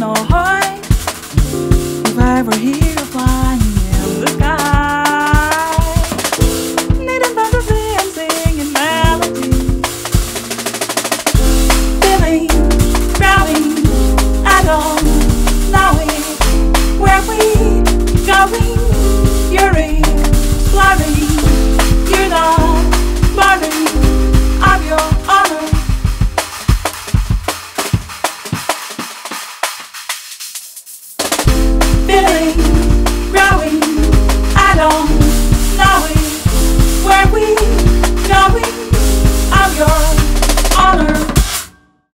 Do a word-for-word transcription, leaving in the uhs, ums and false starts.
no height. If I were here flying in the sky, needing fantasy and singing melody, feeling, growing, I don't know it. Where we going? You're in, blurring. You're not blurring. I'm your honor. Feeling, growing, I don't know it. Where we going? I'm your